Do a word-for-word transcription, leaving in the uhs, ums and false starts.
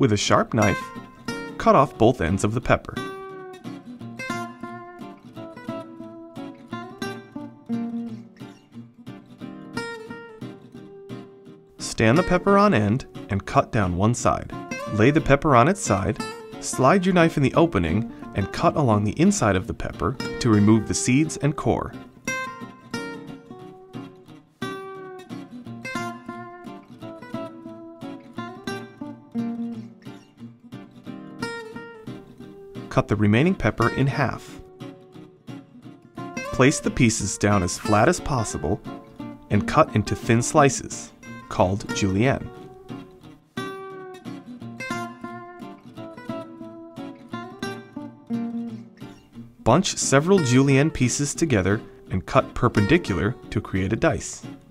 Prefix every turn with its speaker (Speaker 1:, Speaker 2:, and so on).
Speaker 1: With a sharp knife, cut off both ends of the pepper. Stand the pepper on end and cut down one side. Lay the pepper on its side, slide your knife in the opening, and cut along the inside of the pepper to remove the seeds and core. Cut the remaining pepper in half. Place the pieces down as flat as possible and cut into thin slices, called julienne. Bunch several julienne pieces together and cut perpendicular to create a dice.